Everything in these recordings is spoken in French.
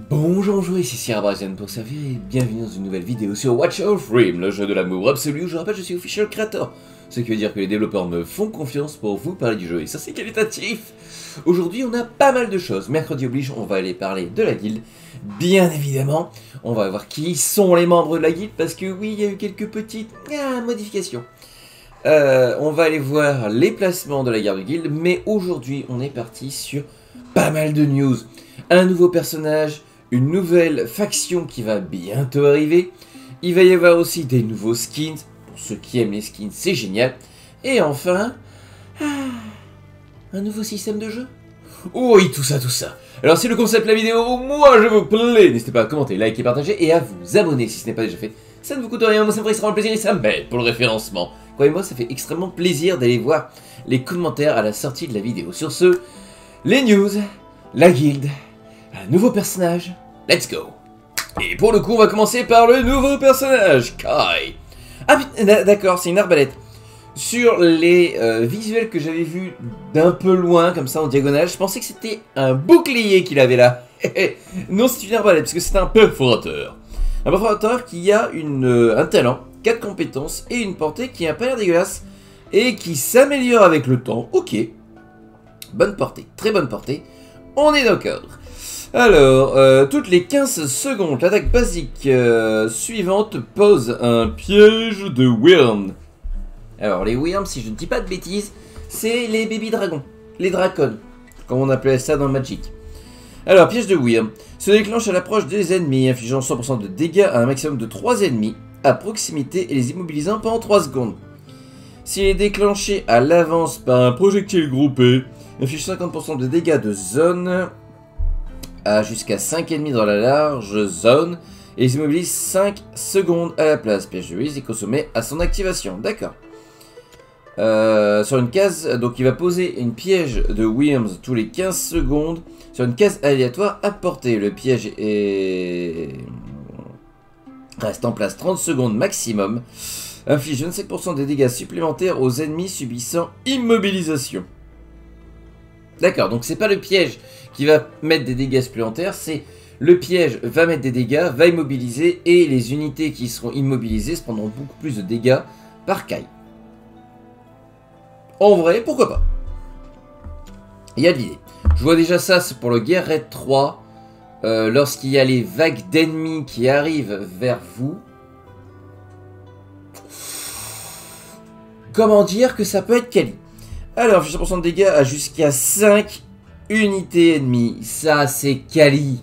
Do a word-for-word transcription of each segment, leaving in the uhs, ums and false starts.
Bonjour, bonjour, ici Sierra Brasian pour servir et bienvenue dans une nouvelle vidéo sur Watch of Dream, le jeu de l'amour absolu où je rappelle je suis official creator, ce qui veut dire que les développeurs me font confiance pour vous parler du jeu et ça c'est qualitatif. Aujourd'hui on a pas mal de choses, mercredi oblige on va aller parler de la guilde, bien évidemment, on va voir qui sont les membres de la guilde parce que oui il y a eu quelques petites ah, modifications. Euh, on va aller voir les placements de la garde de guilde, mais aujourd'hui on est parti sur pas mal de news, un nouveau personnage, une nouvelle faction qui va bientôt arriver. Il va y avoir aussi des nouveaux skins. Pour ceux qui aiment les skins, c'est génial. Et enfin, ah, un nouveau système de jeu. Oui, tout ça, tout ça. Alors si le concept de la vidéo, moi je vous plaît, n'hésitez pas à commenter, liker, partager et à vous abonner si ce n'est pas déjà fait. Ça ne vous coûte rien, moi ça me ferait extrêmement plaisir et ça m'aide pour le référencement. Croyez-moi, ça fait extrêmement plaisir d'aller voir les commentaires à la sortie de la vidéo. Sur ce, les news, la guilde, un nouveau personnage, let's go. Et pour le coup, on va commencer par le nouveau personnage, Kai. Ah putain, d'accord, c'est une arbalète. Sur les euh, visuels que j'avais vus d'un peu loin, comme ça en diagonale, je pensais que c'était un bouclier qu'il avait là. Non, c'est une arbalète, parce que c'est un perforateur. Un perforateur qui a une, euh, un talent, quatre compétences et une portée qui n'a pas l'air dégueulasse et qui s'améliore avec le temps. Ok. Bonne portée, très bonne portée. On est d'accord. Alors, euh, toutes les quinze secondes, l'attaque basique euh, suivante pose un piège de Wyrm. Alors, les Wyrms, si je ne dis pas de bêtises, c'est les baby dragons, les dracons, comme on appelait ça dans Magic. Alors, piège de Wyrm se déclenche à l'approche des ennemis, infligeant cent pour cent de dégâts à un maximum de trois ennemis à proximité et les immobilisant pendant trois secondes. S'il est déclenché à l'avance par un projectile groupé, inflige cinquante pour cent de dégâts de zone à jusqu'à cinq ennemis dans la large zone et ils immobilisent cinq secondes à la place. Piège de Wiz est consommé à son activation. D'accord. Euh, sur une case, donc il va poser une piège de Wyrms tous les quinze secondes sur une case aléatoire à portée. Le piège est... reste en place trente secondes maximum. Inflige vingt-cinq pour cent des dégâts supplémentaires aux ennemis subissant immobilisation. D'accord, donc c'est pas le piège qui va mettre des dégâts supplémentaires, c'est le piège va mettre des dégâts, va immobiliser, et les unités qui seront immobilisées se prendront beaucoup plus de dégâts par Kai. En vrai, pourquoi pas. Il y a de l'idée. Je vois déjà ça, c'est pour le Guerre Raid trois, euh, lorsqu'il y a les vagues d'ennemis qui arrivent vers vous. Comment dire que ça peut être quali. Alors, cent pour cent de dégâts à jusqu'à cinq unités ennemies. Ça, c'est quali.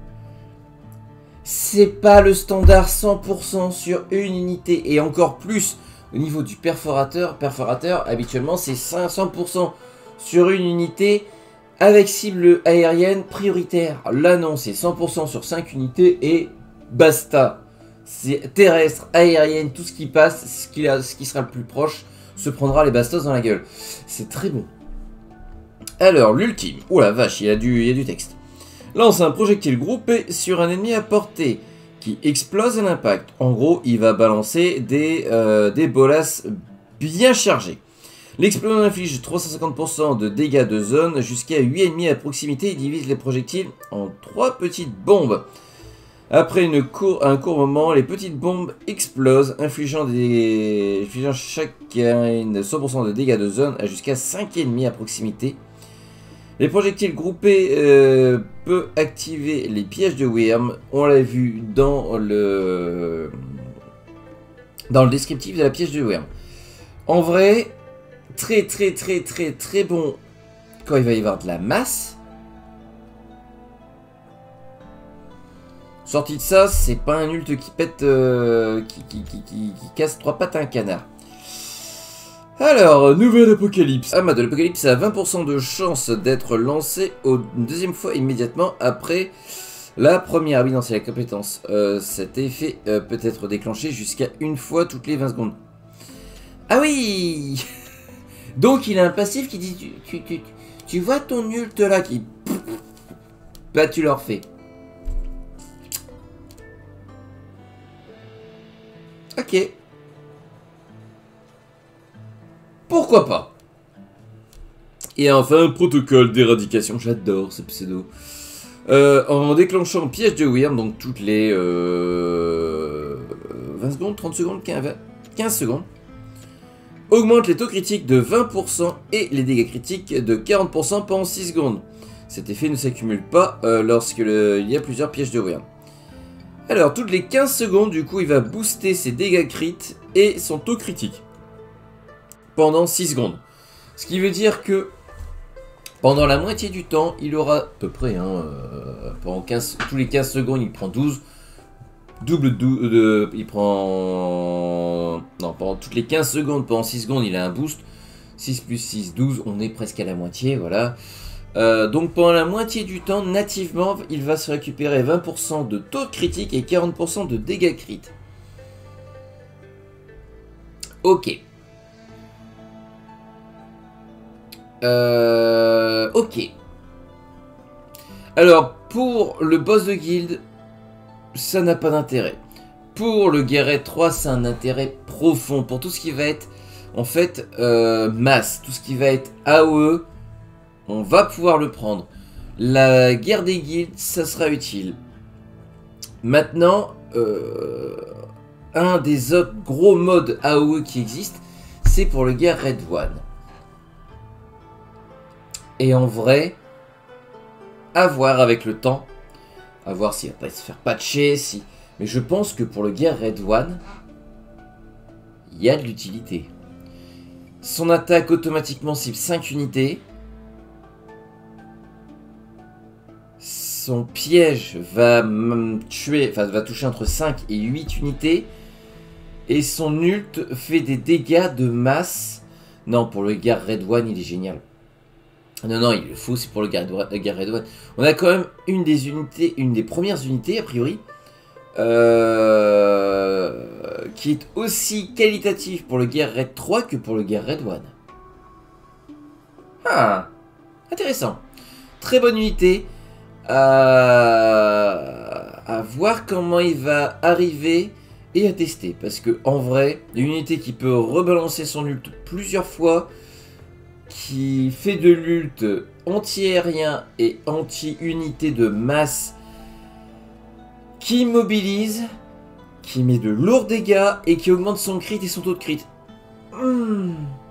C'est pas le standard cent pour cent sur une unité. Et encore plus au niveau du perforateur. Perforateur, habituellement, c'est cinq cents pour cent sur une unité avec cible aérienne prioritaire. Là, non, c'est cent pour cent sur cinq unités et basta. C'est terrestre, aérienne, tout ce qui passe, ce qui, a, ce qui sera le plus proche se prendra les bastos dans la gueule. C'est très bon. Alors, l'ultime. Oh la vache, il y a du, il y a du texte. Lance un projectile groupé sur un ennemi à portée qui explose à l'impact. En gros, il va balancer des, euh, des bolasses bien chargées. L'explosion inflige trois cent cinquante pour cent de dégâts de zone jusqu'à huit ennemis à proximité et divise les projectiles en trois petites bombes. Après une cour un court moment, les petites bombes explosent, infligeant, des... infligeant chacun cent pour cent de dégâts de zone à jusqu'à cinq ennemis à proximité. Les projectiles groupés euh, peuvent activer les pièges de Wyrm. On l'a vu dans le dans le descriptif de la piège de Wyrm. En vrai, très très très très très bon quand il va y avoir de la masse. Sorti de ça, c'est pas un ult qui pète, euh, qui, qui, qui, qui, qui casse trois pattes à un canard. Alors, nouvelle apocalypse. Ah, bah, de l'apocalypse a vingt pour cent de chance d'être lancé une deuxième fois immédiatement après la première. Oui, non, c'est la compétence. Euh, cet effet euh, peut être déclenché jusqu'à une fois toutes les vingt secondes. Ah oui. Donc, il a un passif qui dit, tu, tu, tu, tu vois ton ult là qui... Bah, tu leur fais. Ok. Pourquoi pas? Et enfin, protocole d'éradication. J'adore ce pseudo. Euh, en déclenchant piège de Wyrm, donc toutes les euh, vingt secondes, trente secondes, quinze secondes. Augmente les taux critiques de vingt pour cent et les dégâts critiques de quarante pour cent pendant six secondes. Cet effet ne s'accumule pas euh, lorsque le, il y a plusieurs pièges de Wyrm. Alors, toutes les quinze secondes, du coup, il va booster ses dégâts crit et son taux critique pendant six secondes. Ce qui veut dire que pendant la moitié du temps, il aura à peu près, hein, euh, pendant quinze, tous les quinze secondes, il prend douze. Double douze, de, il prend... Non, pendant toutes les quinze secondes, pendant six secondes, il a un boost. six plus six, douze, on est presque à la moitié, voilà. Euh, donc pendant la moitié du temps, nativement, il va se récupérer vingt pour cent de taux de critique et quarante pour cent de dégâts crit. Ok. Euh, ok. Alors, pour le boss de guilde, ça n'a pas d'intérêt. Pour le Guerret trois, c'est un intérêt profond. Pour tout ce qui va être, en fait, euh, masse, tout ce qui va être A O E, on va pouvoir le prendre. La guerre des guildes, ça sera utile. Maintenant, euh, un des autres gros modes A O E qui existent, c'est pour le Guerret One. Et en vrai, à voir avec le temps, à voir s'il va pas se faire patcher, si... mais je pense que pour le Guerret One, il y a de l'utilité. Son attaque automatiquement cible cinq unités. Son piège va tuer, enfin va toucher entre cinq et huit unités. Et son ult fait des dégâts de masse. Non, pour le Guerret One, il est génial. Non, non, il le faut, c'est pour le Guerret One. On a quand même une des unités, une des premières unités, a priori, euh, qui est aussi qualitative pour le Guerret trois que pour le Guerret One. Ah, intéressant. Très bonne unité. À... à voir comment il va arriver et à tester. Parce que en vrai, une unité qui peut rebalancer son ult plusieurs fois, qui fait de l'ult anti-aérien et anti-unité de masse, qui mobilise, qui met de lourds dégâts et qui augmente son crit et son taux de crit. Mmh.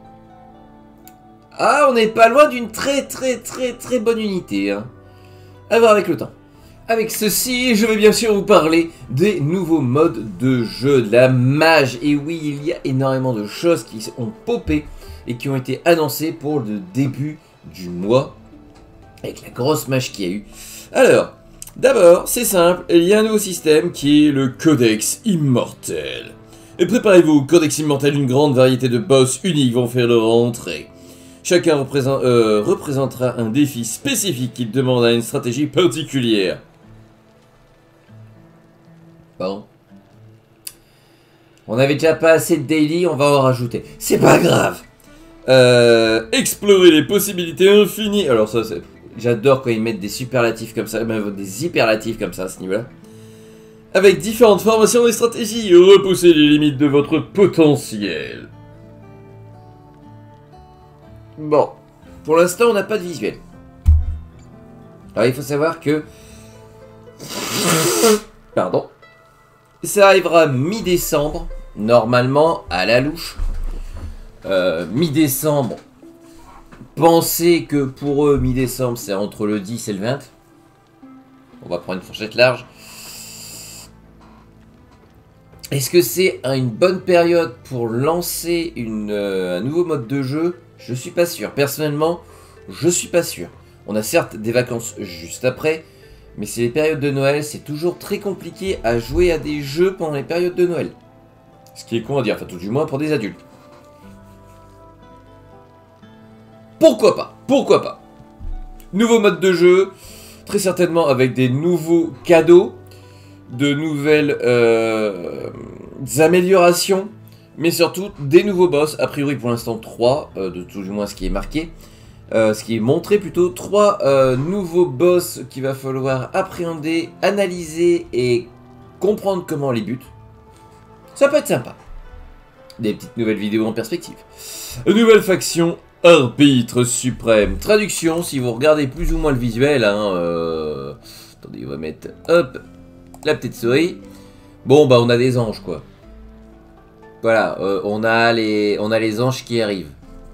Ah, on n'est pas loin d'une très très très très bonne unité, hein. À voir avec le temps. Avec ceci, je vais bien sûr vous parler des nouveaux modes de jeu, de la mage. Et oui, il y a énormément de choses qui ont popé et qui ont été annoncées pour le début du mois, avec la grosse mage qu'il y a eu. Alors, d'abord, c'est simple, il y a un nouveau système qui est le Codex Immortel. Et préparez-vous, Codex Immortel, une grande variété de boss uniques vont faire leur entrée. Chacun représent, euh, représentera un défi spécifique qui demande à une stratégie particulière. Bon. On avait déjà pas assez de daily, on va en rajouter. C'est pas grave. Euh, explorer les possibilités infinies. Alors ça, c'est... j'adore quand ils mettent des superlatifs comme ça, même des hyperlatifs comme ça à ce niveau-là. Avec différentes formations et stratégies, repoussez les limites de votre potentiel. Bon, pour l'instant, on n'a pas de visuel. Alors, il faut savoir que... Pardon. Ça arrivera mi-décembre, normalement, à la louche. Euh, mi-décembre, pensez que pour eux, mi-décembre, c'est entre le dix et le vingt. On va prendre une fourchette large. Est-ce que c'est une bonne période pour lancer une, euh, un nouveau mode de jeu? Je suis pas sûr. Personnellement, je suis pas sûr. On a certes des vacances juste après, mais c'est les périodes de Noël, c'est toujours très compliqué à jouer à des jeux pendant les périodes de Noël. Ce qui est con à dire, enfin tout du moins pour des adultes. Pourquoi pas? Pourquoi pas? Nouveau mode de jeu, très certainement avec des nouveaux cadeaux, de nouvelles euh, améliorations, mais surtout des nouveaux boss, a priori pour l'instant trois, euh, de tout du moins ce qui est marqué, euh, ce qui est montré plutôt, trois euh, nouveaux boss qu'il va falloir appréhender, analyser et comprendre comment les buts. Ça peut être sympa. Des petites nouvelles vidéos en perspective. Nouvelle faction, Arbitre Suprême. Traduction, si vous regardez plus ou moins le visuel, hein, euh, Attendez, on va mettre, hop, la petite souris. Bon, bah, on a des anges, quoi. Voilà, euh, on, a les, on a les anges qui arrivent.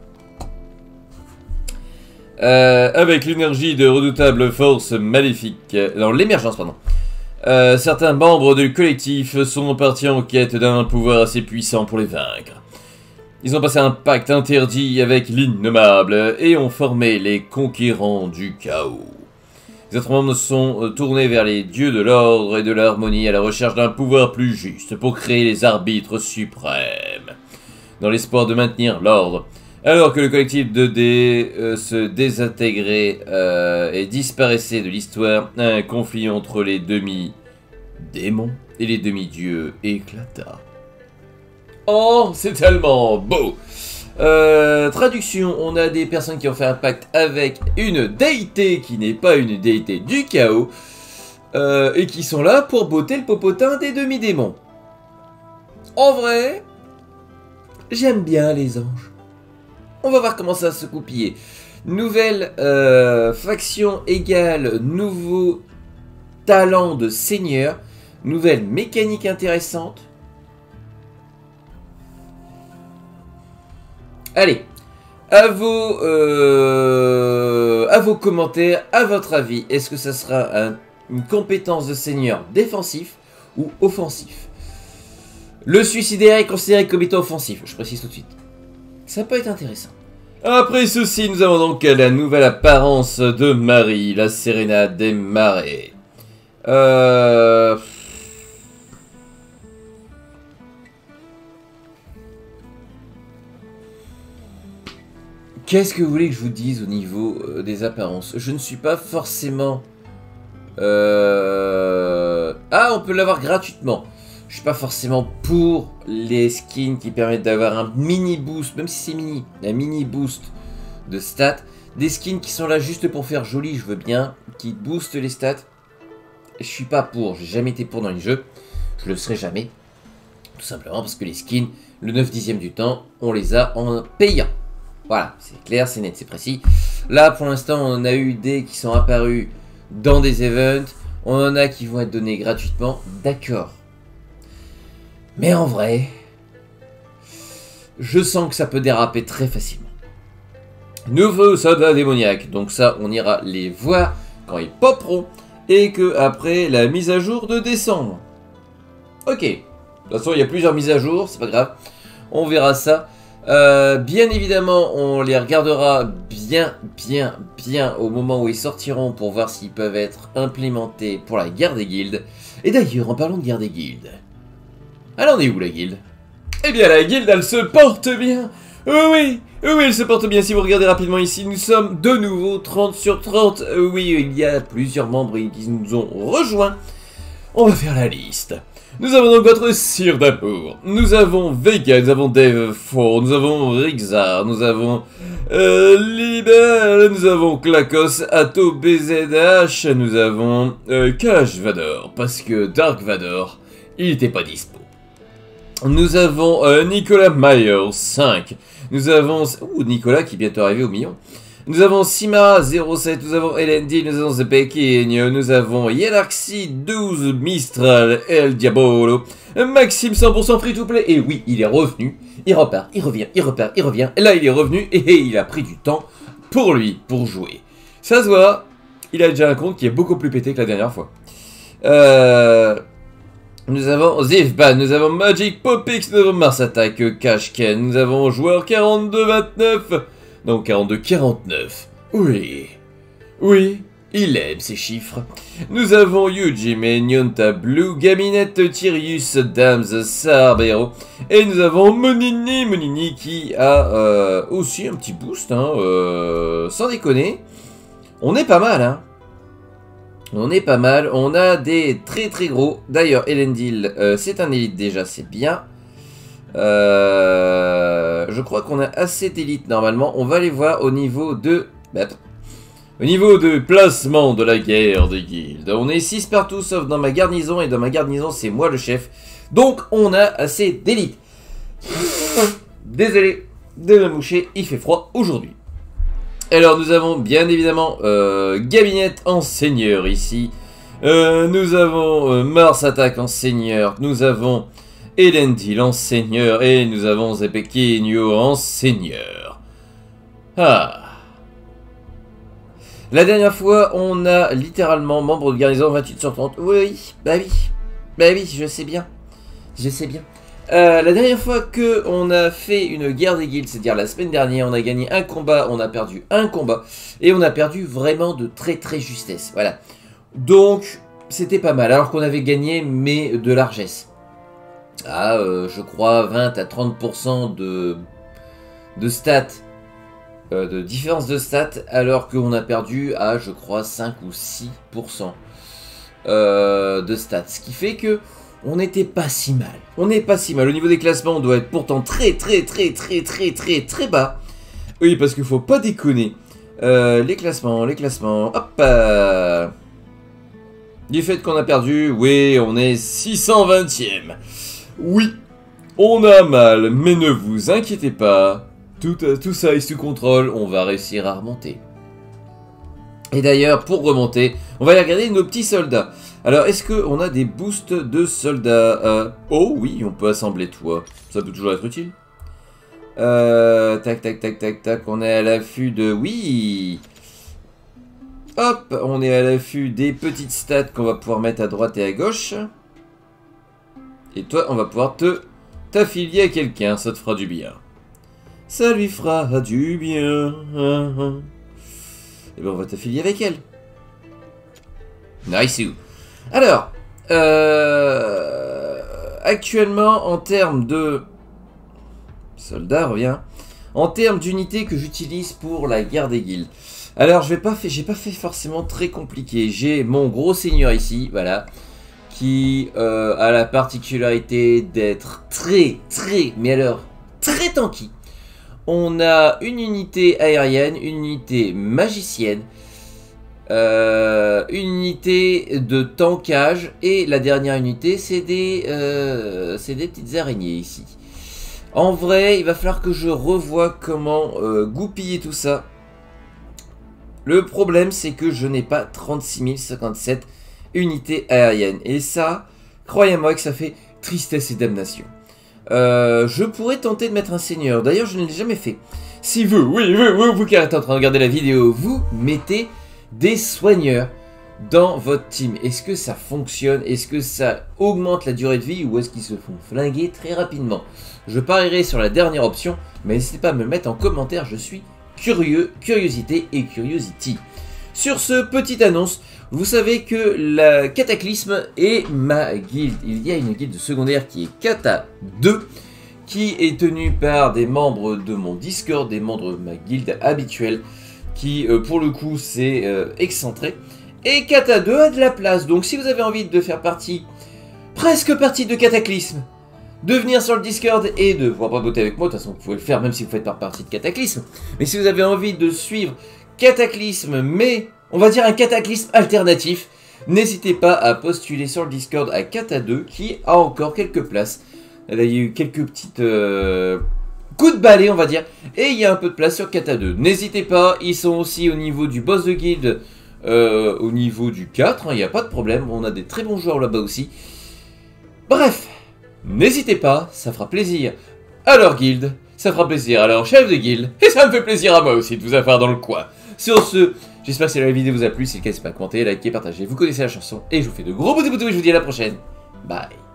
Euh, avec l'énergie de redoutables forces maléfiques... Non, l'émergence, pardon. Euh, certains membres du collectif sont partis en quête d'un pouvoir assez puissant pour les vaincre. Ils ont passé un pacte interdit avec l'innommable et ont formé les conquérants du chaos. Les autres membres sont tournés vers les dieux de l'ordre et de l'harmonie à la recherche d'un pouvoir plus juste pour créer les arbitres suprêmes, dans l'espoir de maintenir l'ordre. Alors que le collectif deux D euh, se désintégrait euh, et disparaissait de l'histoire, un conflit entre les demi-démons et les demi-dieux éclata. Oh, c'est tellement beau! Euh, traduction, on a des personnes qui ont fait un pacte avec une déité qui n'est pas une déité du chaos, euh, et qui sont là pour botter le popotin des demi-démons. En vrai, j'aime bien les anges. On va voir comment ça se goupiller. Nouvelle euh, faction égale nouveau talent de seigneur. Nouvelle mécanique intéressante. Allez, à vos, euh, à vos commentaires, à votre avis, est-ce que ça sera un, une compétence de seigneur défensif ou offensif? Le suicidaire est considéré comme étant offensif, je précise tout de suite. Ça peut être intéressant. Après ceci, nous avons donc la nouvelle apparence de Marie, la sérénade des marais. Euh... Qu'est-ce que vous voulez que je vous dise au niveau euh, des apparences? Je ne suis pas forcément... Euh... Ah, on peut l'avoir gratuitement. Je suis pas forcément pour les skins qui permettent d'avoir un mini boost, même si c'est mini, un mini boost de stats. Des skins qui sont là juste pour faire joli, je veux bien, qui boostent les stats. Je suis pas pour, j'ai jamais été pour dans les jeux. Je le serai jamais. Tout simplement parce que les skins, le neuf dixième du temps, on les a en payant. Voilà, c'est clair, c'est net, c'est précis. Là, pour l'instant, on a eu des qui sont apparus dans des events. On en a qui vont être donnés gratuitement. D'accord. Mais en vrai, je sens que ça peut déraper très facilement. Nouveau soldats démoniaques. Donc ça, on ira les voir quand ils popperont. Et que après la mise à jour de décembre. Ok. De toute façon, il y a plusieurs mises à jour, c'est pas grave. On verra ça. Euh, bien évidemment, on les regardera bien, bien, bien au moment où ils sortiront pour voir s'ils peuvent être implémentés pour la guerre des guildes. Et d'ailleurs, en parlant de guerre des guildes, elle en est où la guilde? Eh bien, la guilde, elle se porte bien. Oh oui, oh oui, elle se porte bien. Si vous regardez rapidement ici, nous sommes de nouveau trente sur trente. Oh oui, il y a plusieurs membres qui nous ont rejoints. On va faire la liste. Nous avons donc votre Sire d'Amour, nous avons Vega, nous avons Dave Four, nous avons Rixar, nous avons euh, Libel, nous avons Klakos, Atto B Z H, nous avons euh, Cash Vador, parce que Dark Vador, il n'était pas dispo. Nous avons euh, Nicolas Myers, cinq, nous avons... Ouh, Nicolas qui est bientôt arrivé au million. Nous avons Simara zéro sept, nous avons Elendil, nous avons The Peking, nous avons Yelarxi douze, Mistral, El Diabolo, Maxime cent pour cent free to play, et oui, il est revenu, il repart, il revient, il repart, il revient, et là il est revenu, et il a pris du temps pour lui, pour jouer. Ça se voit, il a déjà un compte qui est beaucoup plus pété que la dernière fois. Euh... Nous avons Zifban, nous avons Magic Popix, nous avons Mars Attack, Cashken, nous avons joueur quarante-deux vingt-neuf, donc quarante-deux quarante-neuf. Oui, oui, il aime ces chiffres. Nous avons Yuji, Nyonta Blue, Gaminette, Tyrius, Dams, Sarbero. Et nous avons Monini, Monini qui a euh, aussi un petit boost, hein, euh, sans déconner. On est pas mal, hein. On est pas mal. On a des très très gros. D'ailleurs, Elendil, euh, c'est un élite déjà, c'est bien. Euh, je crois qu'on a assez d'élites normalement. On va les voir au niveau de... Bah, au niveau de placement de la guerre des guildes. On est six partout sauf dans ma garnison. Et dans ma garnison, c'est moi le chef. Donc, on a assez d'élites. Désolé de me moucher, il fait froid aujourd'hui. Alors, nous avons bien évidemment euh, Gabinette en seigneur ici. Euh, nous avons euh, Mars attaque en seigneur. Nous avons Elendil en seigneur. Et nous avons Zepekinho en seigneur. Ah. La dernière fois, on a littéralement membre de garnison vingt-huit sur trente. Oui, bah oui. Bah oui, je sais bien. Je sais bien. Euh, la dernière fois que on a fait une guerre des guildes, c'est-à-dire la semaine dernière, on a gagné un combat, on a perdu un combat, et on a perdu vraiment de très très justesse, voilà. Donc, c'était pas mal, alors qu'on avait gagné, mais de largesse. Ah, euh, je crois vingt à trente pour cent de, de stats, euh, de différence de stats, alors qu'on a perdu à, je crois, cinq ou six pour cent euh, de stats. Ce qui fait que on n'était pas si mal. On n'est pas si mal. Au niveau des classements, on doit être pourtant très très très très très très très bas. Oui, parce qu'il faut pas déconner. Euh, les classements, les classements. Hop euh... Du fait qu'on a perdu, oui, on est six cent vingtième. Oui, on a mal, mais ne vous inquiétez pas. Tout, tout ça est sous contrôle, on va réussir à remonter. Et d'ailleurs, pour remonter, on va aller regarder nos petits soldats. Alors, est-ce qu'on a des boosts de soldats euh, Oh oui, on peut assembler toi. Ça peut toujours être utile. Euh, tac, tac, tac, tac, tac. On est à l'affût de... Oui. Hop, on est à l'affût des petites stats qu'on va pouvoir mettre à droite et à gauche. Et toi, on va pouvoir te t'affilier à quelqu'un. Ça te fera du bien. Ça lui fera du bien. Et bien, on va t'affilier avec elle. Nice. Alors, euh, actuellement, en termes de soldats, revient, en termes d'unités que j'utilise pour la guerre des guildes. Alors, je vais pas fait, j'ai pas fait forcément très compliqué. J'ai mon gros seigneur ici, voilà, qui euh, a la particularité d'être très, très, mais alors très tanky. On a une unité aérienne, une unité magicienne. Euh, une unité de tankage et la dernière unité c'est des, euh, c'est des petites araignées ici. En vrai il va falloir que je revoie comment euh, goupiller tout ça. Le problème c'est que je n'ai pas trente-six mille cinquante-sept unités aériennes et ça, croyez-moi que ça fait tristesse et damnation. Euh, je pourrais tenter de mettre un seigneur, d'ailleurs je ne l'ai jamais fait. Si vous, oui, vous, vous, vous qui êtes en train de regarder la vidéo, vous mettez des soigneurs dans votre team. Est-ce que ça fonctionne? Est-ce que ça augmente la durée de vie ou est-ce qu'ils se font flinguer très rapidement? Je parierai sur la dernière option, mais n'hésitez pas à me le mettre en commentaire, je suis curieux, curiosité et curiosity. Sur ce, petite annonce, vous savez que la Cataclysme est ma guilde. Il y a une guilde secondaire qui est Kata deux, qui est tenue par des membres de mon Discord, des membres de ma guilde habituelle, qui euh, pour le coup c'est euh, excentré. Et Kata deux a de la place, donc si vous avez envie de faire partie, presque partie de Cataclysme, de venir sur le Discord et de pouvoir papoter avec moi, de toute façon vous pouvez le faire même si vous faites pas partie de Cataclysme, mais si vous avez envie de suivre Cataclysme, mais on va dire un Cataclysme alternatif, n'hésitez pas à postuler sur le Discord à Kata deux qui a encore quelques places. Là, il y a eu quelques petites... Euh coup de balai on va dire, et il y a un peu de place sur Kata deux. N'hésitez pas, ils sont aussi au niveau du boss de guilde, euh, au niveau du quatre, il hein, n'y a pas de problème, on a des très bons joueurs là-bas aussi. Bref, n'hésitez pas, ça fera plaisir à leur guilde, ça fera plaisir à leur chef de guilde, et ça me fait plaisir à moi aussi de vous avoir dans le coin. Sur ce, j'espère que la vidéo vous a plu, si c'est le cas, n'hésitez pas à commenter, liker, partager, vous connaissez la chanson, et je vous fais de gros bisous, et je vous dis à la prochaine, bye.